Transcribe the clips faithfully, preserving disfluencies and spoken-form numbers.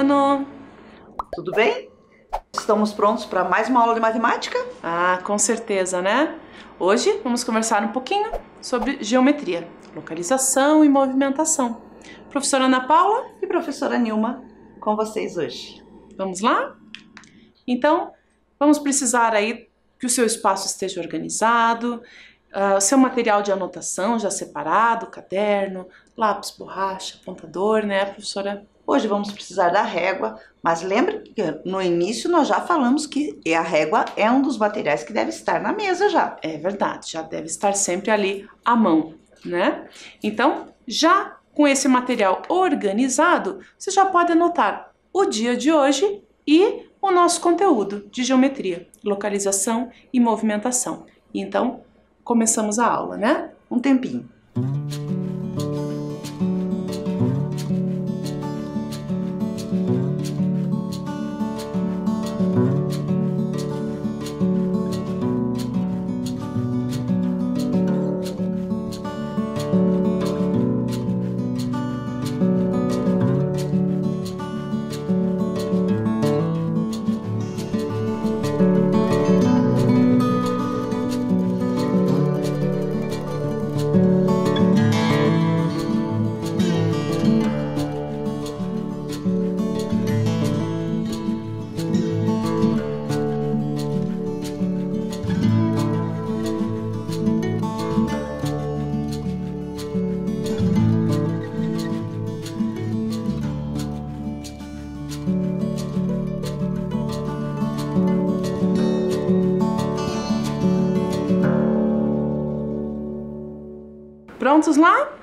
Caetano! Tudo bem? Estamos prontos para mais uma aula de matemática? Ah, com certeza, né? Hoje vamos conversar um pouquinho sobre geometria, localização e movimentação. Professora Ana Paula e professora Nilma com vocês hoje. Vamos lá? Então, vamos precisar aí que o seu espaço esteja organizado, uh, o seu material de anotação já separado, caderno, lápis, borracha, apontador, né, professora? Hoje vamos precisar da régua, mas lembre que no início nós já falamos que a régua é um dos materiais que deve estar na mesa já. É verdade, já deve estar sempre ali à mão, né? Então, já com esse material organizado, você já pode anotar o dia de hoje e o nosso conteúdo de geometria, localização e movimentação. Então, começamos a aula, né? Um tempinho. Prontos lá?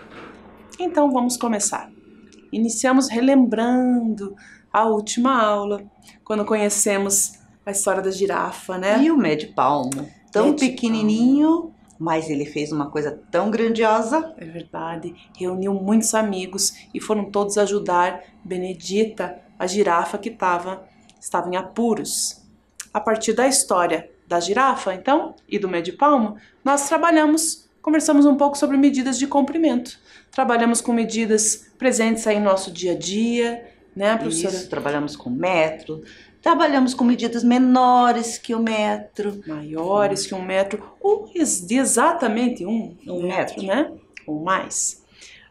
Então vamos começar. Iniciamos relembrando a última aula, quando conhecemos a história da girafa, né? E o Médio-Palmo, tão Médio pequenininho, Palmo. Mas ele fez uma coisa tão grandiosa. É verdade, reuniu muitos amigos e foram todos ajudar Benedita, a girafa que tava, estava em apuros. A partir da história da girafa, então, e do Médio-Palmo, nós trabalhamos Conversamos um pouco sobre medidas de comprimento. Trabalhamos com medidas presentes aí no nosso dia a dia, né, professora? Isso, trabalhamos com metro, trabalhamos com medidas menores que o metro. Maiores que um metro, ou de exatamente um, um metro, metro, né? Ou mais.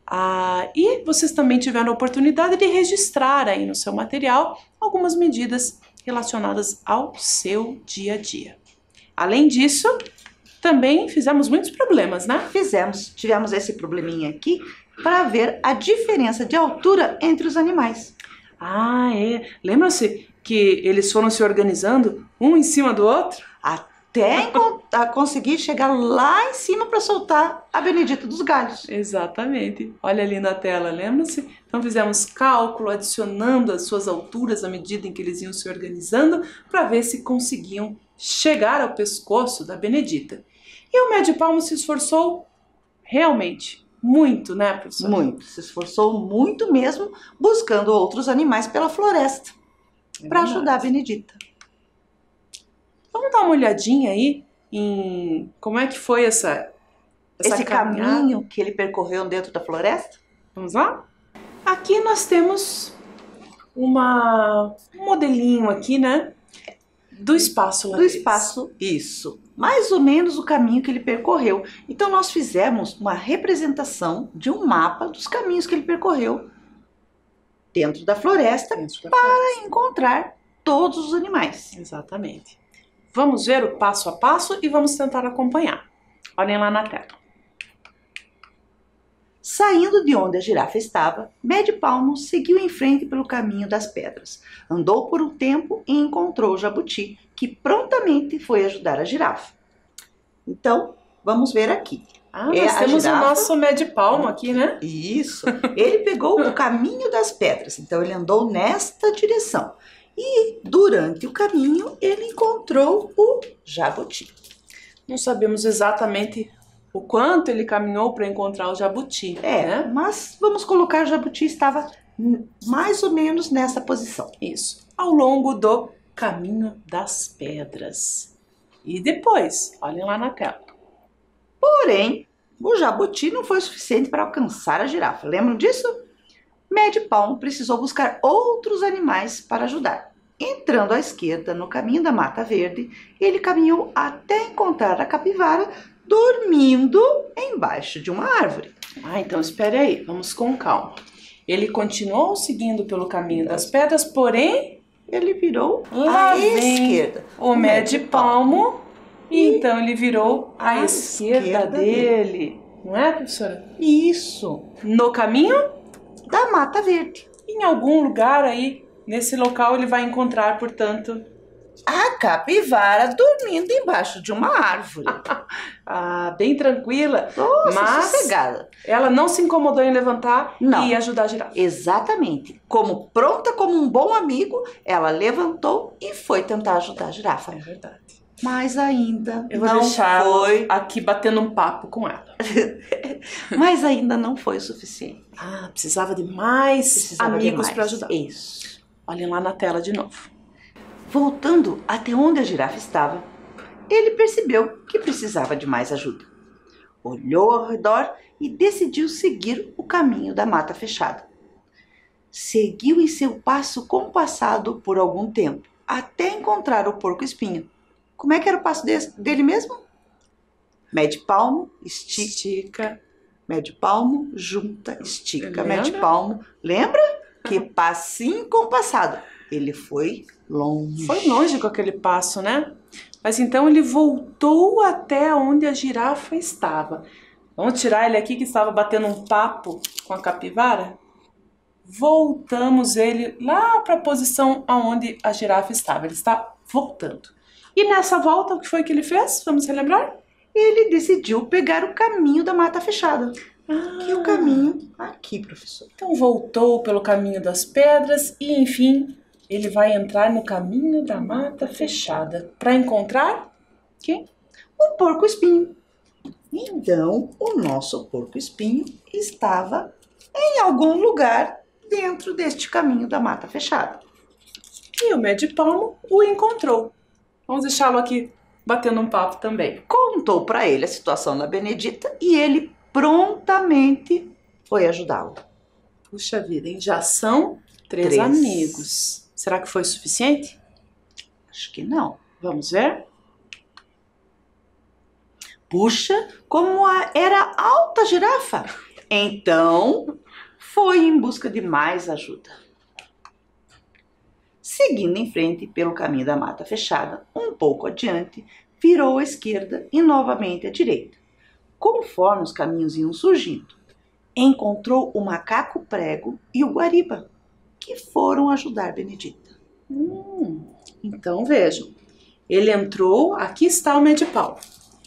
Ah, e vocês também tiveram a oportunidade de registrar aí no seu material algumas medidas relacionadas ao seu dia a dia. Além disso, também fizemos muitos problemas, né? Fizemos, tivemos esse probleminha aqui para ver a diferença de altura entre os animais. Ah, é. Lembram-se que eles foram se organizando um em cima do outro? Até conseguir chegar lá em cima para soltar a Benedita dos galhos. Exatamente. Olha ali na tela, lembram-se? Então fizemos cálculo, adicionando as suas alturas à medida em que eles iam se organizando para ver se conseguiam chegar ao pescoço da Benedita. E o Médio-Palmo se esforçou realmente muito, né, professor? Muito, se esforçou muito mesmo, buscando outros animais pela floresta é para ajudar a Benedita. Vamos dar uma olhadinha aí em como é que foi essa, essa esse caminhada. caminho que ele percorreu dentro da floresta? Vamos lá? Aqui nós temos uma, um modelinho aqui, né? Do espaço lá Do espaço, isso. Mais ou menos o caminho que ele percorreu. Então nós fizemos uma representação de um mapa dos caminhos que ele percorreu dentro da floresta, dentro da para floresta. encontrar todos os animais. Exatamente. Vamos ver o passo a passo e vamos tentar acompanhar. Olhem lá na tela. Saindo de onde a girafa estava, Médio-Palmo seguiu em frente pelo caminho das pedras. Andou por um tempo e encontrou o jabuti, que prontamente foi ajudar a girafa. Então, vamos ver aqui. Ah, é, nós temos girafa... o nosso Médio-Palmo aqui, né? Isso. Ele pegou o caminho das pedras, então ele andou nesta direção. E, durante o caminho, ele encontrou o jabuti. Não sabemos exatamente o quanto ele caminhou para encontrar o jabuti. É, né? Mas vamos colocar o jabuti estava mais ou menos nessa posição. Isso, ao longo do caminho das pedras. E depois, olhem lá na tela. Porém, o jabuti não foi suficiente para alcançar a girafa. Lembram disso? Médio Palmo precisou buscar outros animais para ajudar. Entrando à esquerda, no caminho da Mata Verde, ele caminhou até encontrar a capivara dormindo embaixo de uma árvore. Ah, então espere aí, vamos com calma. Ele continuou seguindo pelo caminho das pedras, porém, ele virou lá à vem esquerda. o Médio Palmo, e então ele virou à à esquerda, esquerda dele. Não é, professora? Isso, No caminho, da Mata Verde. em algum lugar aí, nesse local, ele vai encontrar, portanto, A capivara dormindo embaixo de uma árvore. ah, bem tranquila, Nossa, mas sossegada. ela não se incomodou em levantar Não. e ajudar a girafa. Exatamente. Como pronta como um bom amigo, ela levantou e foi tentar ajudar a girafa. É verdade. Mas ainda Eu vou não deixar foi. aqui batendo um papo com ela. Mas ainda não foi o suficiente. Ah, precisava de mais Precisava de amigos mais. para ajudar. Isso. Olhem lá na tela de novo. Voltando até onde a girafa estava, ele percebeu que precisava de mais ajuda. Olhou ao redor e decidiu seguir o caminho da mata fechada. Seguiu em seu passo compassado por algum tempo, até encontrar o porco-espinho. Como é que era o passo desse- dele mesmo? Mede palmo, estica, Estica. mede palmo, junta, estica, Lembra? mede palmo. Lembra? Que passinho compassado. Ele foi longe. Foi longe com aquele passo, né? Mas então ele voltou até onde a girafa estava. Vamos tirar ele aqui que estava batendo um papo com a capivara? Voltamos ele lá para a posição aonde a girafa estava. Ele está voltando. E nessa volta, o que foi que ele fez? Vamos relembrar? Ele decidiu pegar o caminho da mata fechada. Ah, Que é o caminho aqui, professor. Então voltou pelo caminho das pedras e, enfim, ele vai entrar no caminho da mata fechada para encontrar quem? O porco-espinho. Então, o nosso porco-espinho estava em algum lugar dentro deste caminho da mata fechada. E o Médio Palmo o encontrou. Vamos deixá-lo aqui batendo um papo também. Contou para ele a situação da Benedita e ele prontamente foi ajudá-lo. Puxa vida, hein? Já são três, Três. amigos. Será que foi suficiente? Acho que não. Vamos ver? Puxa, como a- era alta a girafa! Então, foi em busca de mais ajuda. Seguindo em frente pelo caminho da mata fechada, um pouco adiante, virou à esquerda e novamente à direita. Conforme os caminhos iam surgindo, encontrou o macaco prego e o guariba, que foram ajudar Benedita. Hum, então vejam. Ele entrou, aqui está o Médio Palmo.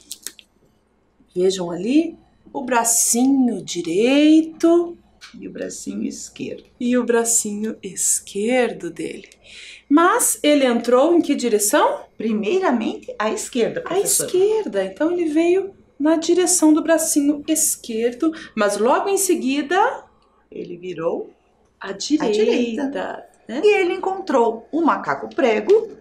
Vejam ali o bracinho direito E o bracinho esquerdo. e o bracinho esquerdo dele. Mas ele entrou em que direção? Primeiramente à esquerda, À professora. esquerda. Então ele veio na direção do bracinho esquerdo, mas logo em seguida Ele virou à direita. direita. Né? e ele encontrou o macaco prego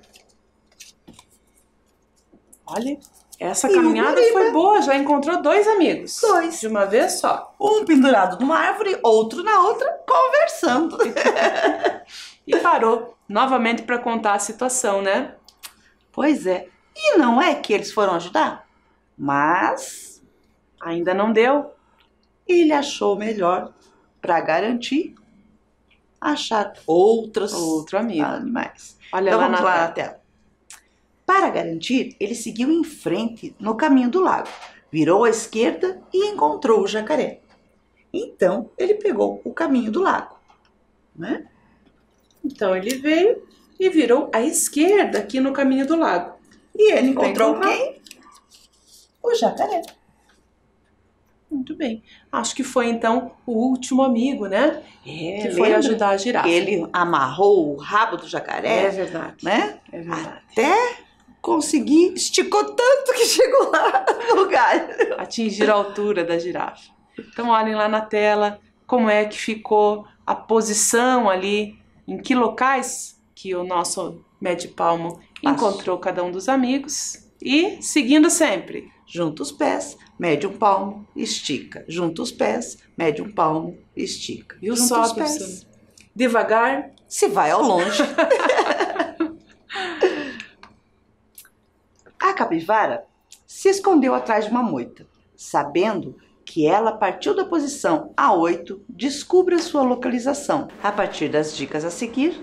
Olha, essa E o caminhada guariba? foi boa, já encontrou dois amigos. Dois. De uma vez só. um pendurado numa árvore, outro na outra, conversando. E parou novamente para contar a situação, né? Pois é. E não é que eles foram ajudar, mas Ainda não deu. ele achou melhor, para garantir, achar outros Outro amigo. animais. Olha Então lá vamos na lá tela. na tela. Para garantir, ele seguiu em frente no caminho do lago, virou à esquerda e encontrou o jacaré. Então ele pegou o caminho do lago, né? Então ele veio e virou à esquerda aqui no caminho do lago. E ele encontrou encontrar. quem? O jacaré. Muito bem. Acho que foi então o último amigo, né? É, Que foi lembra ajudar a girafa. que ele amarrou o rabo do jacaré, É verdade. né? É verdade. Até conseguir, esticou tanto que chegou lá no galho. Atingir a altura da girafa. Então olhem lá na tela como é que ficou a posição ali, em que locais que o nosso Médio Palmo Passou. encontrou cada um dos amigos. E seguindo sempre. junta os pés, mede um palmo, estica. Junta os pés, mede um palmo, estica. Viu Junta só, os pés. professora? Devagar. Se vai ao longe. A capivara se escondeu atrás de uma moita, sabendo que ela partiu da posição A oito, descubra sua localização. A partir das dicas a seguir,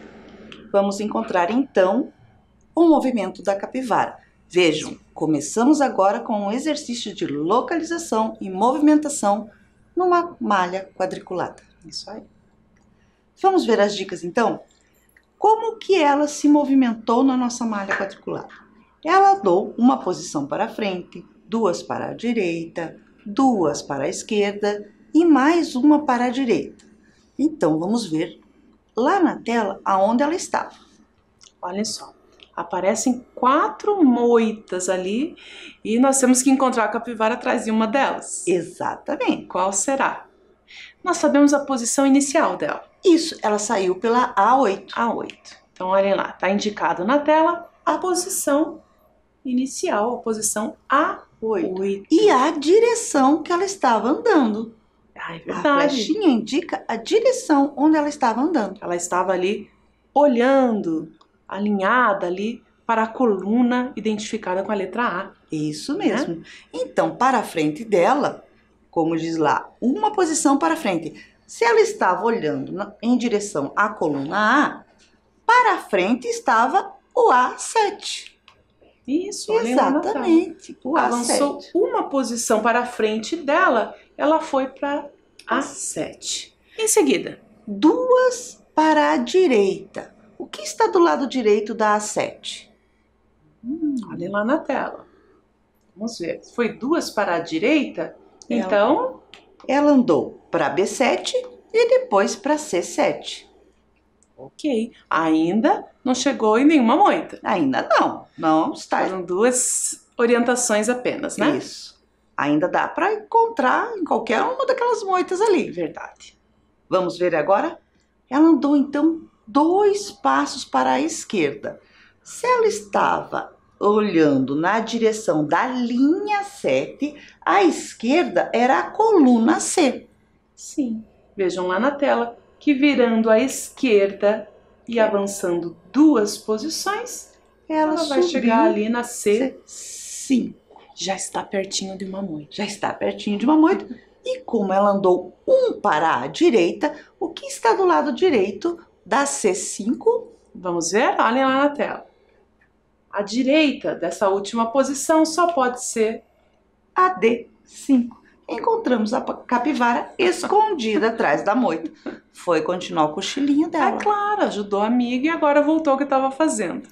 vamos encontrar então o movimento da capivara. Vejam, começamos agora com um exercício de localização e movimentação numa malha quadriculada. Isso aí. Vamos ver as dicas então? Como que ela se movimentou na nossa malha quadriculada? Ela andou uma posição para frente, duas para a direita, duas para a esquerda e mais uma para a direita. Então vamos ver lá na tela aonde ela estava. Olha só, aparecem quatro moitas ali e nós temos que encontrar a capivara atrás de uma delas. Exatamente. Qual será? Nós sabemos a posição inicial dela. Isso, ela saiu pela A oito. A oito. Então olhem lá, está indicado na tela a posição inicial, a posição A oito. E a direção que ela estava andando. Ah, é A verdade. flechinha indica a direção onde ela estava andando. Ela estava ali olhando, alinhada ali para a coluna identificada com a letra A. Isso mesmo. Então, para a frente dela, como diz lá, uma posição para frente. Se ela estava olhando na- em direção à coluna A, para a frente estava o A sete. Isso, olhem lá na tela. Exatamente, o Avançou A sete. uma posição para a frente dela, ela foi para A sete. Em seguida, Duas para a direita. O que está do lado direito da A sete? hum, olhem lá na tela. Vamos ver. Foi duas para a direita, Ela- então Ela andou para B sete e depois para C sete. ok. Ainda não chegou em nenhuma moita. Ainda não, não está. Foram duas orientações apenas, né? Isso. Ainda dá para encontrar em qualquer uma daquelas moitas ali. Verdade. Vamos ver agora? Ela andou então dois passos para a esquerda. Se ela estava olhando na direção da linha sete, a esquerda era a coluna C. Sim. Vejam lá na tela que virando à esquerda e avançando duas posições, Ela, ela vai subiu chegar ali na C. cinco. Já está pertinho de uma moita. Já está pertinho de uma moita. E como ela andou um para a direita, o que está do lado direito da C cinco? Vamos ver? Olhem lá na tela. A direita dessa última posição só pode ser A D cinco. Encontramos a pa- capivara escondida atrás da moita. Foi continuar o cochilinho É dela. claro, ajudou a amiga e agora voltou o que estava fazendo.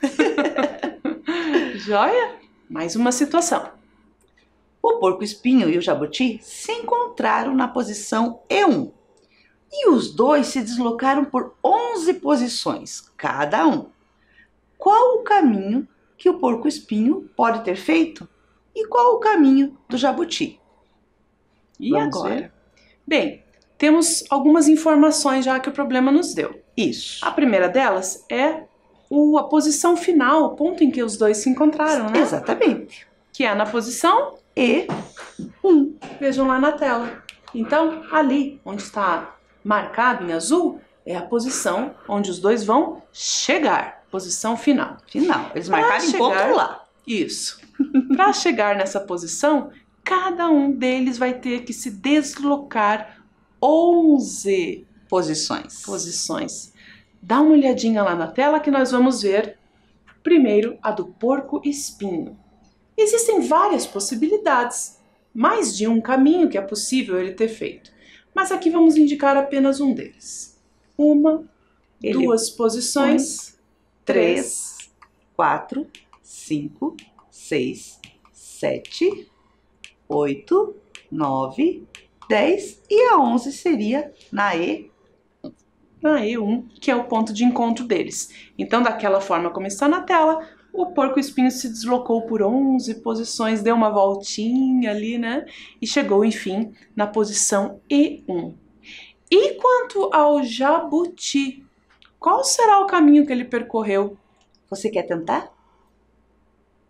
Joia? Mais uma situação. O porco-espinho e o jabuti se encontraram na posição E um. E os dois se deslocaram por onze posições, cada um. Qual o caminho que o porco-espinho pode ter feito? E qual o caminho do jabuti? E Vamos agora? ver? Bem, temos algumas informações já que o problema nos deu. Isso. A primeira delas é o, a posição final, o ponto em que os dois se encontraram, né? Exatamente. Que é na posição, E um. vejam lá na tela. Então, ali, onde está marcado em azul, é a posição onde os dois vão chegar. Posição final. Final. Eles Pra marcaram chegar- encontro lá. Isso. Para chegar nessa posição, cada um deles vai ter que se deslocar onze Posições. posições. Dá uma olhadinha lá na tela que nós vamos ver primeiro a do porco-espinho. Existem várias possibilidades, mais de um caminho que é possível ele ter feito, mas aqui vamos indicar apenas um deles. Uma, Ele duas posições, três, quatro, cinco, seis, sete, oito, nove, dez e a onze seria na E. na E um, que é o ponto de encontro deles. Então, daquela forma como está na tela, o porco-espinho se deslocou por onze posições, deu uma voltinha ali, né? E chegou, enfim, na posição E um. E quanto ao jabuti, qual será o caminho que ele percorreu? Você quer tentar?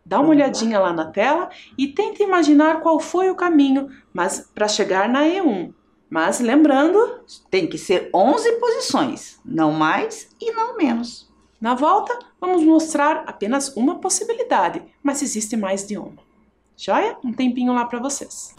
Dá uma olhadinha lá na tela e tenta imaginar qual foi o caminho, mas para chegar na E um. Mas lembrando, tem que ser onze posições, não mais e não menos. Na volta, vamos mostrar apenas uma possibilidade, mas existe mais de uma. Joia? Um tempinho lá para vocês.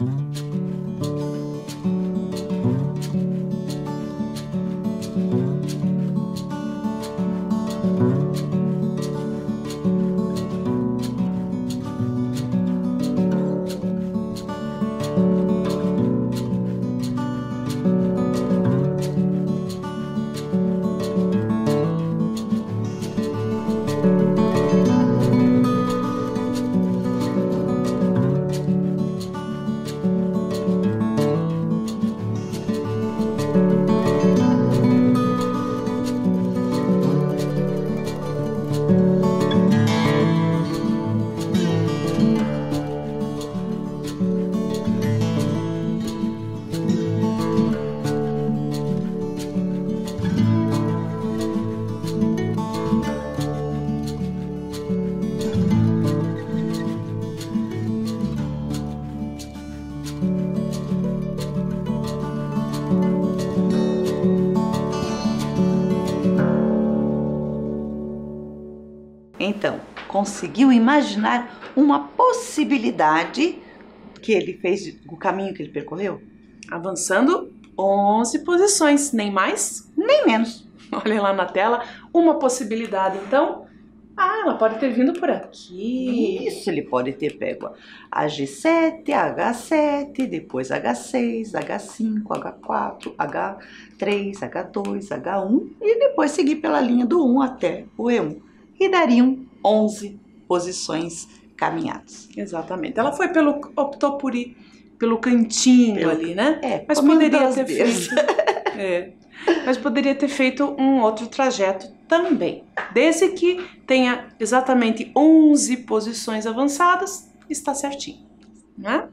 Então, conseguiu imaginar uma possibilidade que ele fez, o caminho que ele percorreu? Avançando onze posições, nem mais, nem menos. Olha lá na tela, uma possibilidade. Então, ah, ela pode ter vindo por aqui. Isso, ele pode ter pego a G sete, a H sete, depois H seis, H cinco, H quatro, H três, H dois, H um e depois seguir pela linha do um até o E um. E dariam onze posições caminhadas. Exatamente. Ela foi pelo, optou por ir pelo cantinho pelo, ali, né? É, mas poderia ter feito. é, mas poderia ter feito um outro trajeto também. Desde que tenha exatamente onze posições avançadas, está certinho, né?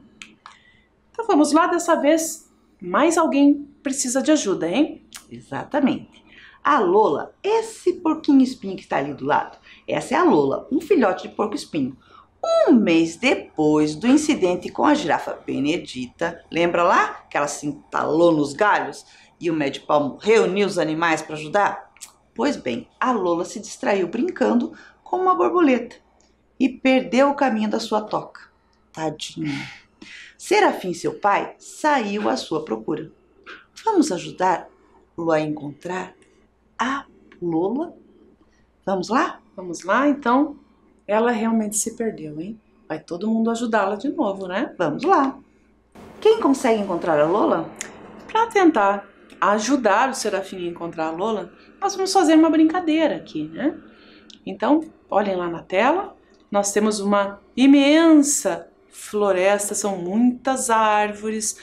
Então vamos lá, dessa vez mais alguém precisa de ajuda, hein? Exatamente. A Lola, esse porquinho espinho que está ali do lado, essa é a Lola, um filhote de porco espinho. Um mês depois do incidente com a girafa Benedita, lembra lá que ela se entalou nos galhos e o médico Palmo reuniu os animais para ajudar? Pois bem, a Lola se distraiu brincando com uma borboleta e perdeu o caminho da sua toca. Tadinha. Serafim, seu pai, saiu à sua procura. Vamos ajudá-lo a encontrar a Lola? Vamos lá? Vamos lá, então. Ela realmente se perdeu, hein? Vai todo mundo ajudá-la de novo, né? Vamos lá. Quem consegue encontrar a Lola? Para tentar ajudar o Serafim a encontrar a Lola, nós vamos fazer uma brincadeira aqui, né? Então, olhem lá na tela. Nós temos uma imensa floresta, são muitas árvores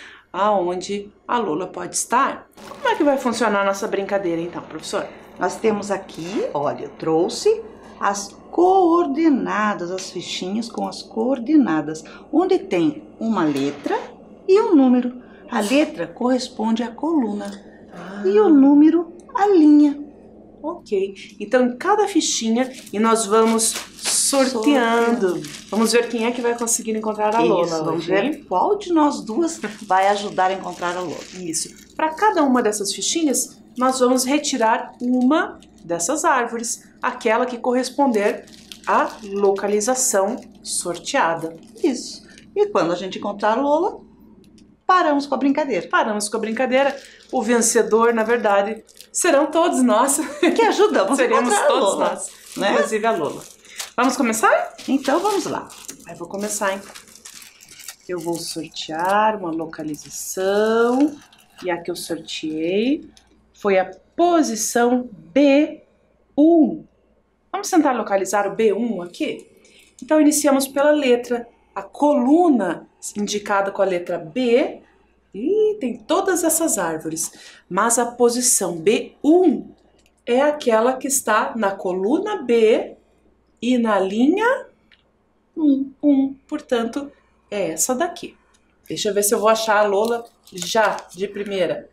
aonde a Lola pode estar. Como é que vai funcionar a nossa brincadeira então, professor? Nós temos aqui, olha, eu trouxe as coordenadas, as fichinhas com as coordenadas, onde tem uma letra e um número. A letra corresponde à coluna ah. e o número à linha. Ok, então em cada fichinha e nós vamos sorteando. sorteando. Vamos ver quem é que vai conseguir encontrar a Lola. Isso, vamos hoje, ver hein? Qual de nós duas vai ajudar a encontrar a Lola. Isso. Para cada uma dessas fichinhas, nós vamos retirar uma dessas árvores, aquela que corresponder à localização sorteada. Isso. E quando a gente encontrar a Lola, paramos com a brincadeira. Paramos com a brincadeira. O vencedor, na verdade, serão todos nós. Que ajudamos Seremos a todos Lola, nós, né? Inclusive a Lola. Vamos começar? Então vamos lá. Eu vou começar, então. Eu vou sortear uma localização. E a que eu sorteei foi a posição B um. Vamos tentar localizar o B um aqui? Então, iniciamos pela letra. A coluna indicada com a letra B. E tem todas essas árvores. Mas a posição B um é aquela que está na coluna B e na linha um. um. Portanto, é essa daqui. Deixa eu ver se eu vou achar a Lola já de primeira.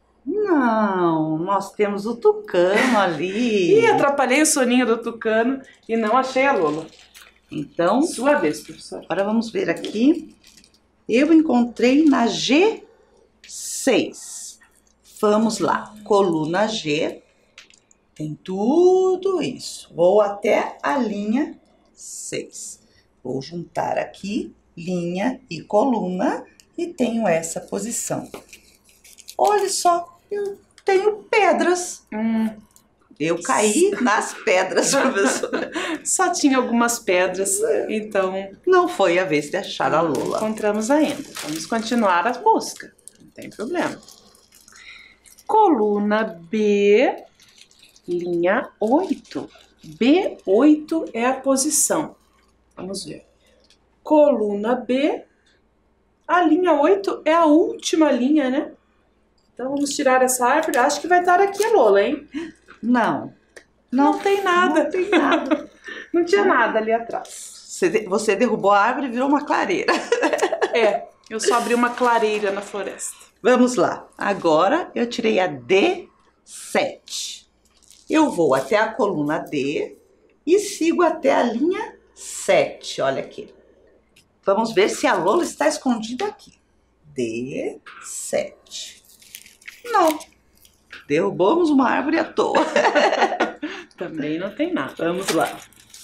Não, nós temos o tucano ali. Ih, atrapalhei o soninho do tucano e não achei a Lola. Então, sua vez, professora. Agora vamos ver aqui. Eu encontrei na G seis. Vamos lá. Coluna G. Tem tudo isso. Vou até a linha seis. Vou juntar aqui linha e coluna e tenho essa posição. Olha só, eu tenho pedras. Hum. Eu caí nas pedras, professora. Só tinha algumas pedras, então... Não foi a vez de achar a Lola. Encontramos ainda. Vamos continuar a busca. Não tem problema. Coluna B, linha oito. B oito é a posição. Vamos ver. Coluna B, a linha oito é a última linha, né? Então vamos tirar essa árvore. Acho que vai estar aqui a Lola, hein? Não. Não, não tem nada. Não tem nada. Não tinha nada ali atrás. Você, você derrubou a árvore e virou uma clareira. É, eu só abri uma clareira na floresta. Vamos lá. Agora eu tirei a D sete. Eu vou até a coluna D e sigo até a linha sete. Olha aqui. Vamos ver se a Lola está escondida aqui. D sete. Não. Derrubamos uma árvore à toa. Também não tem nada. Vamos lá.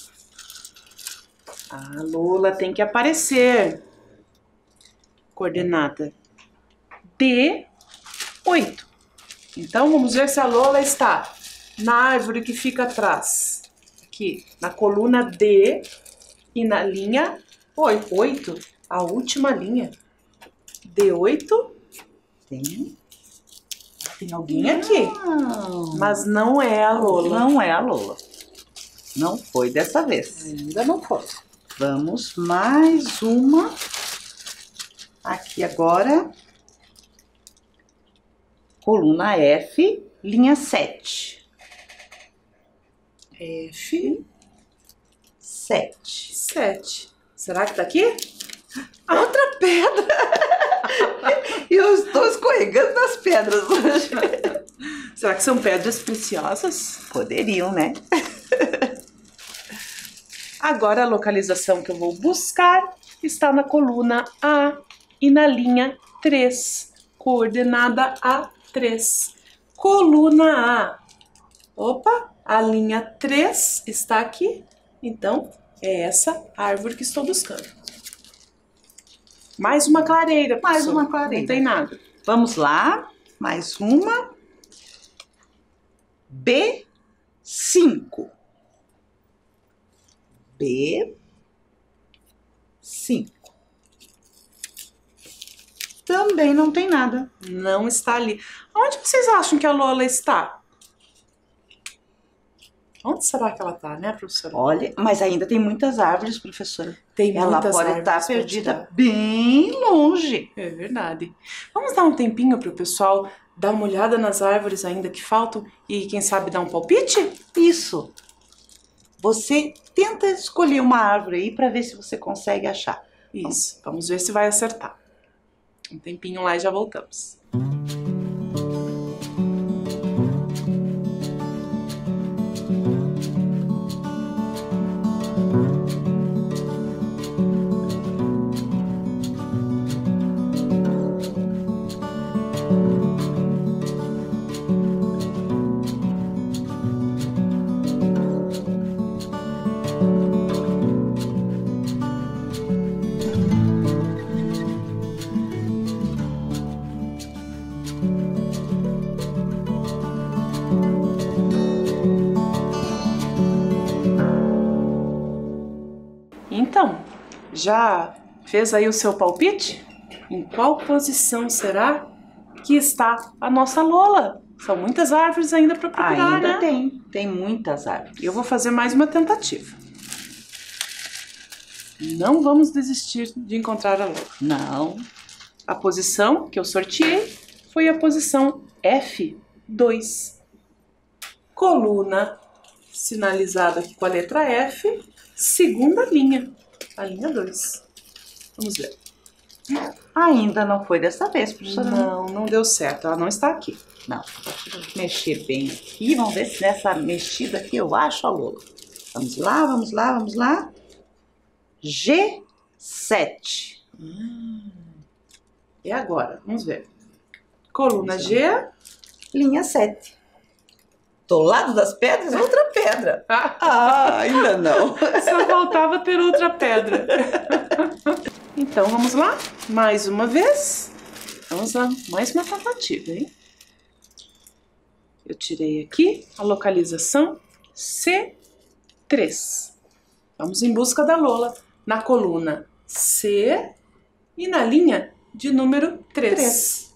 A Lola tem que aparecer. Coordenada D oito. Então vamos ver se a Lola está na árvore que fica atrás. Aqui, na coluna D e na linha oito. A última linha. D oito. Tem. Tem alguém aqui, Não. mas não é a Lola. Não é a Lola. Não foi dessa vez. Ainda não foi. Vamos mais uma. Aqui agora. Coluna F, linha sete. F sete. sete. Será que tá aqui? Outra pedra! Eu estou escorregando nas pedras hoje. Será que são pedras preciosas? Poderiam, né? Agora a localização que eu vou buscar está na coluna A e na linha três. Coordenada A três. Coluna A. Opa, a linha três está aqui. Então, é essa árvore que estou buscando. Mais uma clareira. Mais professora. uma clareira. Não tem nada. Vamos lá. Mais uma. B cinco. B cinco. Também não tem nada. Não está ali. Onde vocês acham que a Lola está? Onde será que ela está, né, professora? Olha, mas ainda tem muitas árvores, professora. Tem Ela muitas pode árvores estar pra perdida tirar. bem longe. É verdade. Vamos dar um tempinho para o pessoal dar uma olhada nas árvores ainda que faltam e quem sabe dar um palpite? Isso. Você tenta escolher uma árvore aí para ver se você consegue achar. Isso. Vamos ver se vai acertar. Um tempinho lá e já voltamos. Então, já fez aí o seu palpite? Em qual posição será que está a nossa Lola? São muitas árvores ainda para procurar, Ainda né? tem, tem muitas árvores. Eu vou fazer mais uma tentativa. Não vamos desistir de encontrar a Lola. Não. A posição que eu sorteei foi a posição F dois. Coluna sinalizada aqui com a letra F, segunda linha, a linha dois. Vamos ver. Ainda não foi dessa vez, professora. Não, não deu certo, ela não está aqui. Não. Vamos mexer bem aqui. Vamos ver se nessa mexida aqui eu acho a Lola. Vamos lá, vamos lá, vamos lá. G sete. Hum. E agora? Vamos ver. Coluna G. Linha sete. Do lado das pedras, outra pedra. Ah, ainda não. Só faltava ter outra pedra. Então, vamos lá? Mais uma vez. Vamos lá. Mais uma tentativa, hein? Eu tirei aqui a localização C três. Vamos em busca da Lola na coluna C e na linha de número três. três.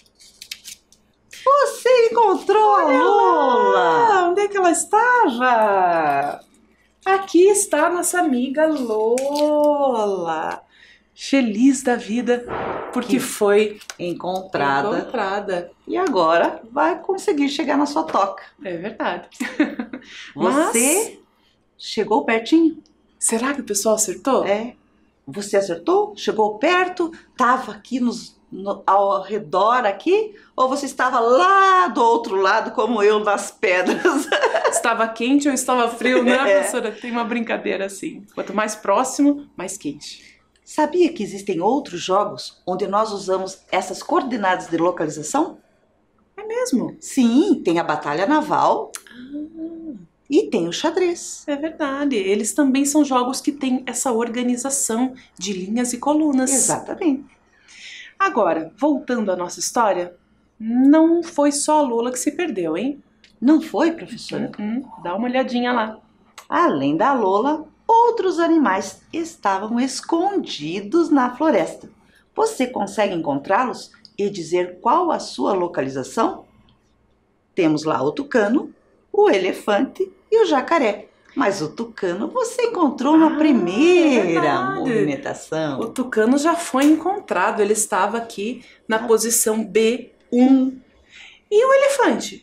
Você encontrou a Lola! Ah, onde é que ela estava? Aqui está nossa amiga Lola. Feliz da vida, porque que foi encontrada. encontrada. E agora vai conseguir chegar na sua toca. É verdade. Você Mas, chegou pertinho? será que o pessoal acertou? É. Você acertou? Chegou perto? Estava aqui nos, no, ao redor aqui? Ou você estava lá do outro lado, como eu, nas pedras? Estava quente ou estava frio, né, É. professora? Tem uma brincadeira assim. Quanto mais próximo, mais quente. Sabia que existem outros jogos onde nós usamos essas coordenadas de localização? É mesmo? Sim, tem a batalha naval e tem o xadrez. É verdade. Eles também são jogos que têm essa organização de linhas e colunas. Exatamente. Agora, voltando à nossa história, não foi só a Lola que se perdeu, hein? Não foi, professora? Hum, dá uma olhadinha lá. Além da Lola, outros animais estavam escondidos na floresta. Você consegue encontrá-los e dizer qual a sua localização? Temos lá o tucano, o elefante e o jacaré. Mas o tucano você encontrou Ah, na é primeira verdade. movimentação. O tucano já foi encontrado, ele estava aqui na posição B um. E o elefante?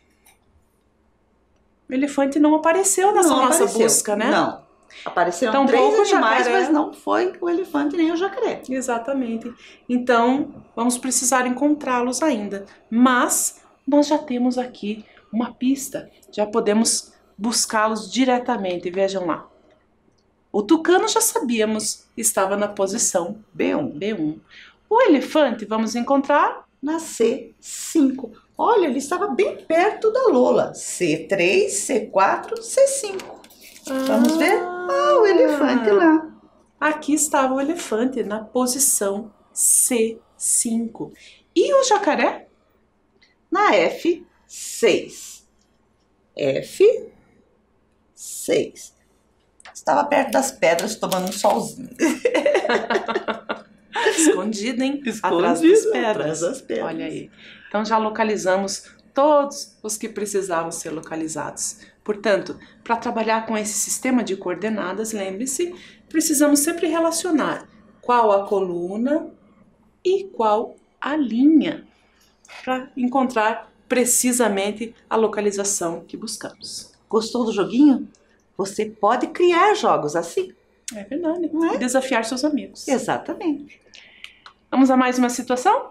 O elefante não apareceu nessa Não nossa apareceu. busca, né? Não. Apareceram Tampouco três o animais, jacaré. mas não foi o elefante nem o jacaré. Exatamente. Então, vamos precisar encontrá-los ainda. Mas nós já temos aqui uma pista. Já podemos buscá-los diretamente. Vejam lá. O tucano já sabíamos, estava na posição B um. B um. O elefante vamos encontrar Na C cinco. Olha, ele estava bem perto da Lola. C três, C quatro, C cinco. Vamos ver? Ah, o elefante lá. Aqui estava o elefante na posição C cinco. E o jacaré? Na F seis. F seis. Estava perto das pedras tomando um solzinho. Escondido, hein? Escondido, atrás das pedras. atrás das pedras. Olha aí. Então já localizamos todos os que precisavam ser localizados. Portanto, para trabalhar com esse sistema de coordenadas, lembre-se, precisamos sempre relacionar qual a coluna e qual a linha para encontrar precisamente a localização que buscamos. Gostou do joguinho? Você pode criar jogos assim. É verdade. Não é? E desafiar seus amigos. Exatamente. Vamos a mais uma situação?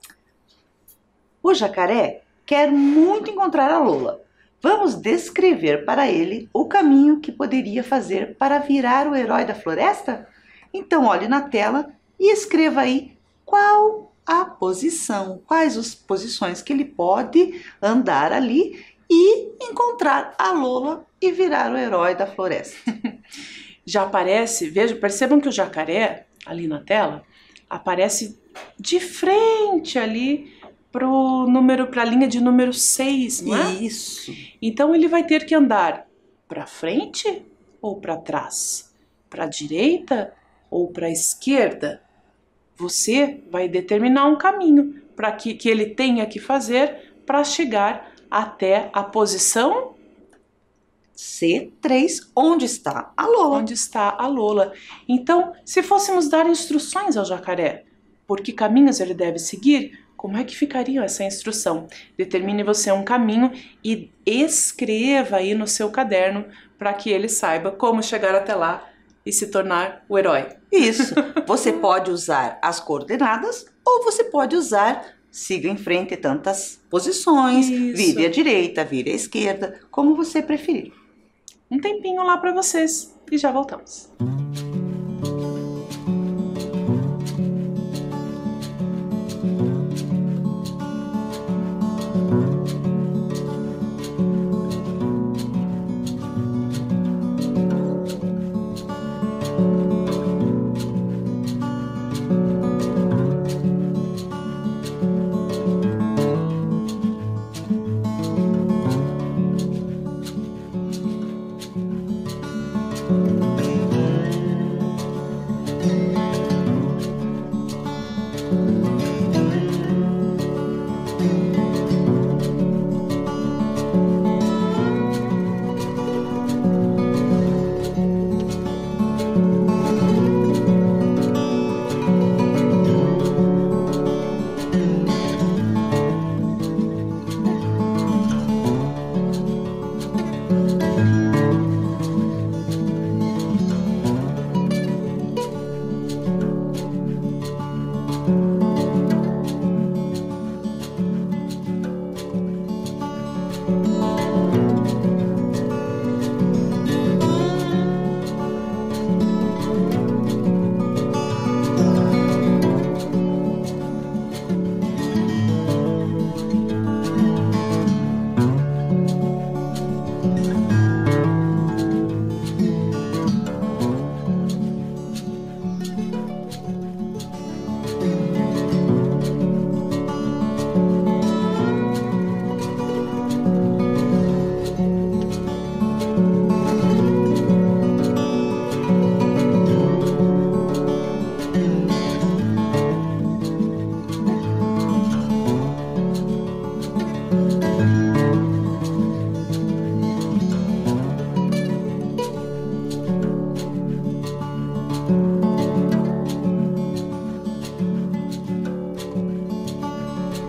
O jacaré quer muito encontrar a Lola. Vamos descrever para ele o caminho que poderia fazer para virar o herói da floresta? Então olhe na tela e escreva aí qual a posição, quais as posições que ele pode andar ali e encontrar a Lola e virar o herói da floresta. Já aparece, vejam, percebam que o jacaré, ali na tela, aparece de frente ali pro número, para a linha de número seis, não é? Isso. Então ele vai ter que andar para frente ou para trás? Para a direita ou para a esquerda? Você vai determinar um caminho para que, que ele tenha que fazer para chegar até a posição C três, onde está a Lola. onde está a Lola. Então, se fôssemos dar instruções ao jacaré, por que caminhos ele deve seguir, como é que ficaria essa instrução? Determine você um caminho e escreva aí no seu caderno para que ele saiba como chegar até lá e se tornar o herói. Isso. Você pode usar as coordenadas ou você pode usar siga em frente tantas posições, Isso. vire à direita, vire à esquerda, como você preferir. Um tempinho lá para vocês e já voltamos.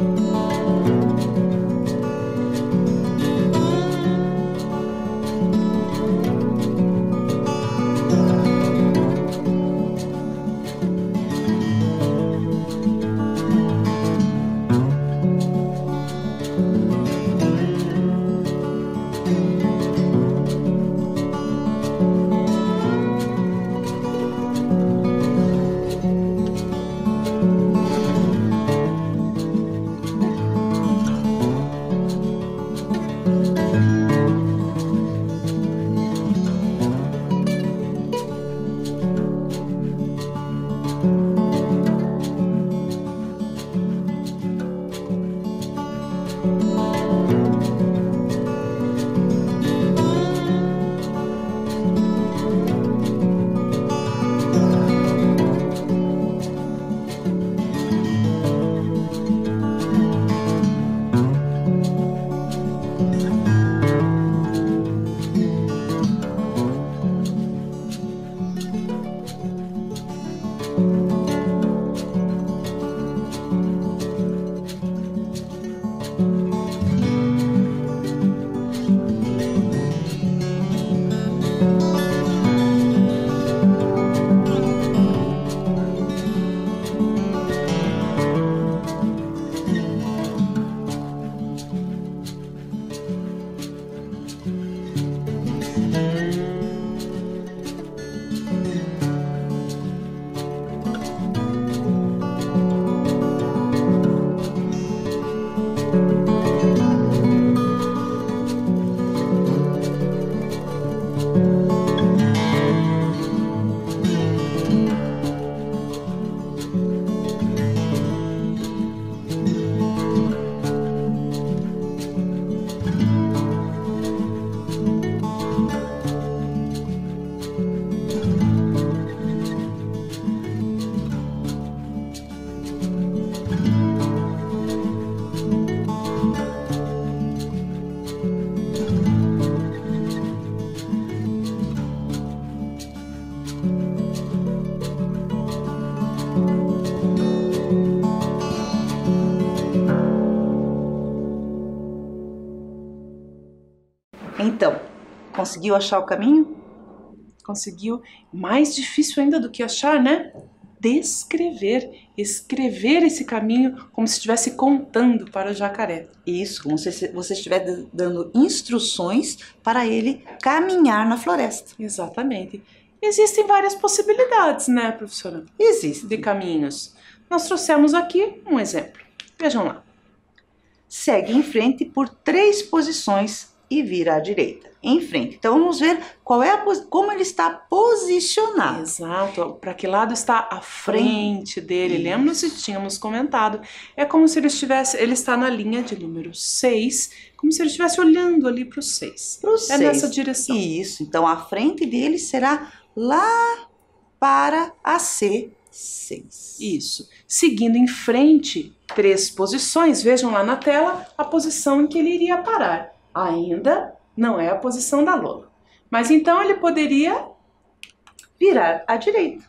Então, conseguiu achar o caminho? Conseguiu. Mais difícil ainda do que achar, né? Descrever, escrever esse caminho como se estivesse contando para o jacaré. Isso, como se você estivesse dando instruções para ele caminhar na floresta. Exatamente. Existem várias possibilidades, né, professora? Existe. De caminhos. Nós trouxemos aqui um exemplo. Vejam lá. Segue em frente por três posições e vira à direita. Em frente. Então vamos ver qual é a como ele está posicionado. Exato. Para que lado está a frente dele? Lembra-se que tínhamos comentado. É como se ele estivesse, ele está na linha de número seis, como se ele estivesse olhando ali para o seis. Para o seis. É nessa direção. Isso. Então a frente dele será lá para a C seis. Isso. Seguindo em frente, três posições. Vejam lá na tela a posição em que ele iria parar. Ainda não é a posição da Lola. Mas então ele poderia virar à direita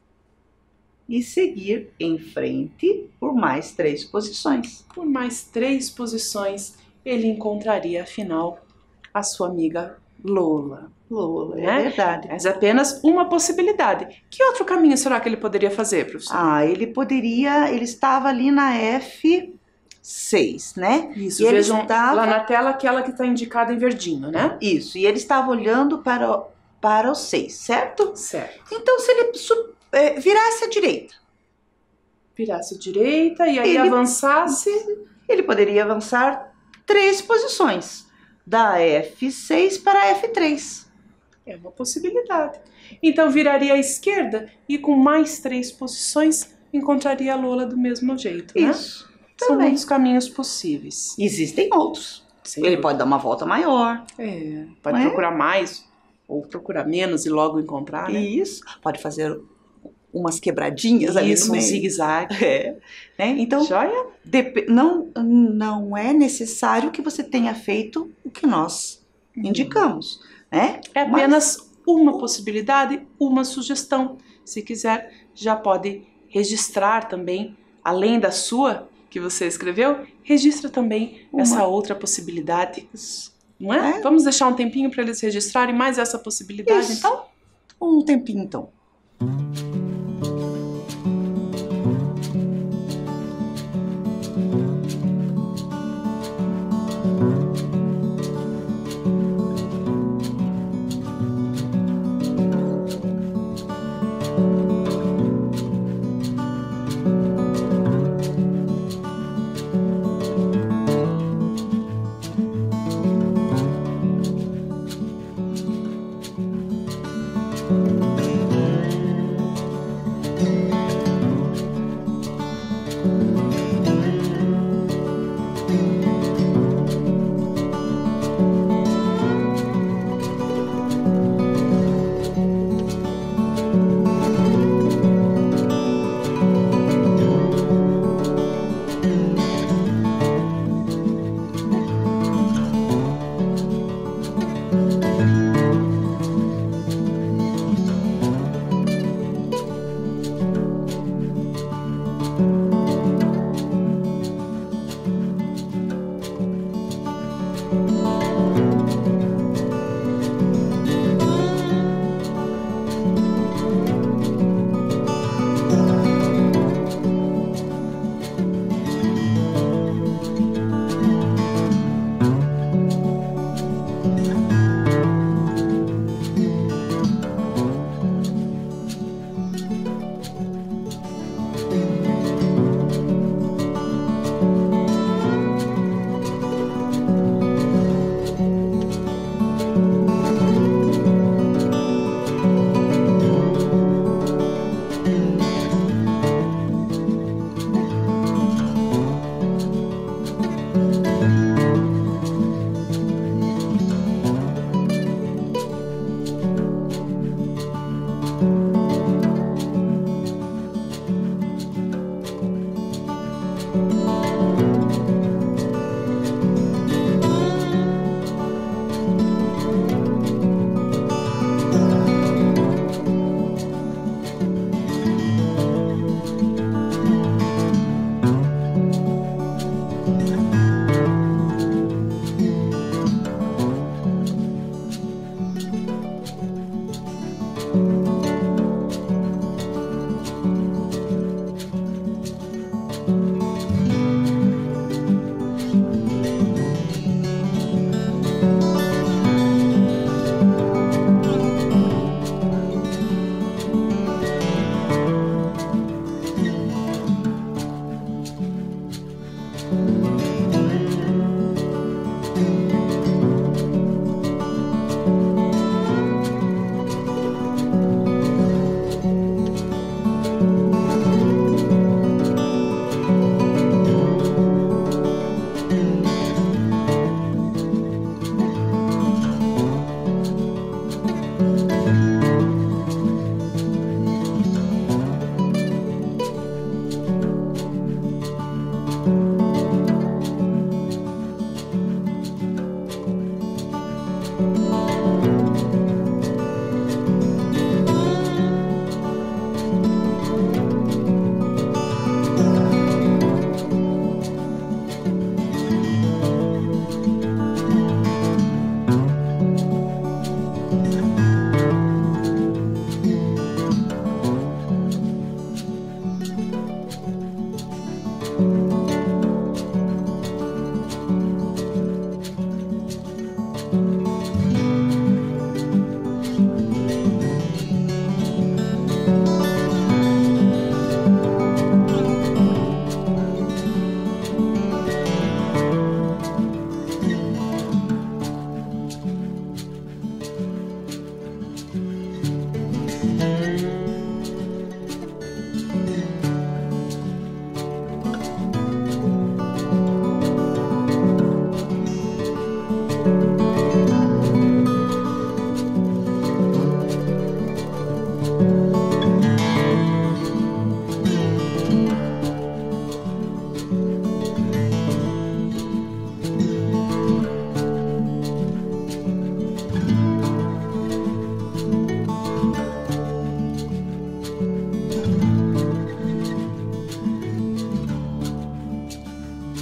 e seguir em frente por mais três posições. Por mais três posições, ele encontraria, afinal, a sua amiga Lola. Lola, né? É verdade. Mas é apenas uma possibilidade. Que outro caminho será que ele poderia fazer, professor? Ah, ele poderia, ele estava ali na F seis, né? Isso, e ele vejam estava lá na tela aquela que está indicada em verdinho, né? Isso, e ele estava olhando para o, para o seis, certo? Certo. Então, se ele é, virasse à direita. Virasse à direita e aí ele, avançasse... Ele poderia avançar três posições, da F seis para a F três. É uma possibilidade. Então, viraria à esquerda e com mais três posições encontraria a Lola do mesmo jeito, né? Isso. São Também. muitos caminhos possíveis. Existem outros. Sem ele dúvida. pode dar uma volta maior. É, pode Não é? procurar mais ou procurar menos e logo encontrar, né? Isso. Pode fazer umas quebradinhas ali Isso, no um meio. zigue-zague. É. Né? Então, Joia? dep- não, não é necessário que você tenha feito o que nós Uhum. indicamos. Né? É apenas Mas... uma possibilidade, uma sugestão. Se quiser, já pode registrar também, além da sua, que você escreveu, registra também Uma. essa outra possibilidade, Isso. não é? É. Vamos deixar um tempinho para eles registrarem mais essa possibilidade, Isso. então? Um tempinho, então.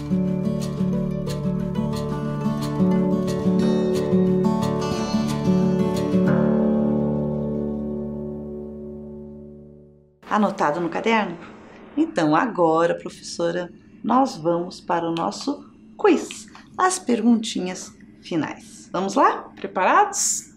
Anotado no caderno? Então, agora, professora, nós vamos para o nosso quiz, as perguntinhas finais. Vamos lá? Preparados?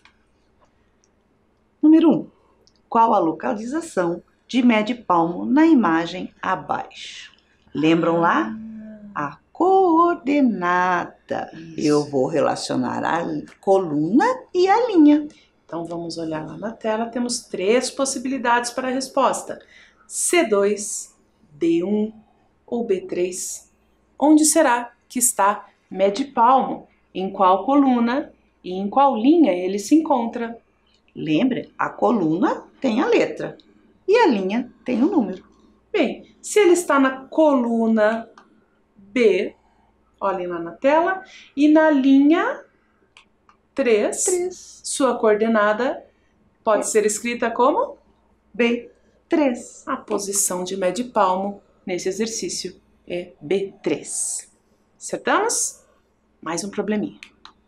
Número um. Qual a localização de médio palmo na imagem abaixo? Lembram lá? A coordenada. Isso. Eu vou relacionar a coluna e a linha. Então vamos olhar lá na tela, temos três possibilidades para a resposta. C dois, D um ou B três. Onde será que está médio palmo? Em qual coluna e em qual linha ele se encontra? Lembre, a coluna tem a letra e a linha tem o número. Bem, se ele está na coluna B, olhem lá na tela, e na linha três, três. Sua coordenada pode ser escrita como? B três. A posição de médio palmo nesse exercício é B três. Acertamos? Mais um probleminha.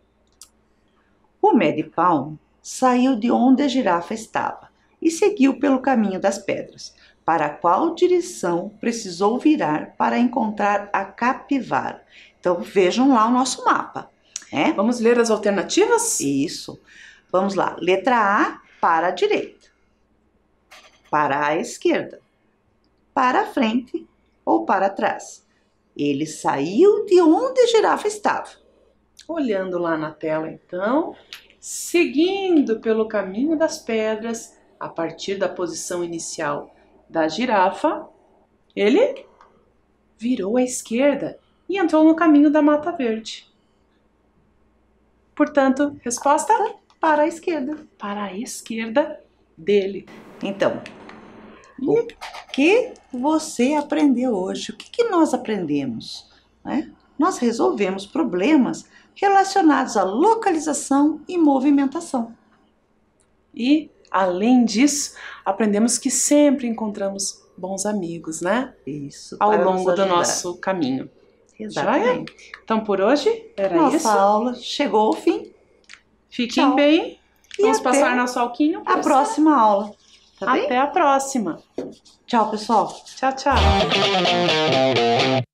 O médio palmo saiu de onde a girafa estava e seguiu pelo caminho das pedras. Para qual direção precisou virar para encontrar a capivara? Então vejam lá o nosso mapa. É? Vamos ler as alternativas? Isso. Vamos lá. Letra A, para a direita. Para a esquerda. Para a frente ou para trás. Ele saiu de onde a girafa estava. Olhando lá na tela, então, seguindo pelo caminho das pedras, a partir da posição inicial da girafa, ele virou à esquerda e entrou no caminho da Mata Verde. Portanto, resposta para a esquerda. Para a esquerda dele. Então, o que você aprendeu hoje? O que, que nós aprendemos? Né? Nós resolvemos problemas relacionados à localização e movimentação. E, além disso, aprendemos que sempre encontramos bons amigos, né? Isso. Ao longo do nosso caminho. Exatamente. Joia? Então, por hoje, era Nossa isso. Nossa aula chegou ao fim. Fiquem Tchau. bem. E Vamos até passar nosso alquinho. A próxima aula. Tá bem? Até a próxima. Tchau, pessoal. Tchau, tchau.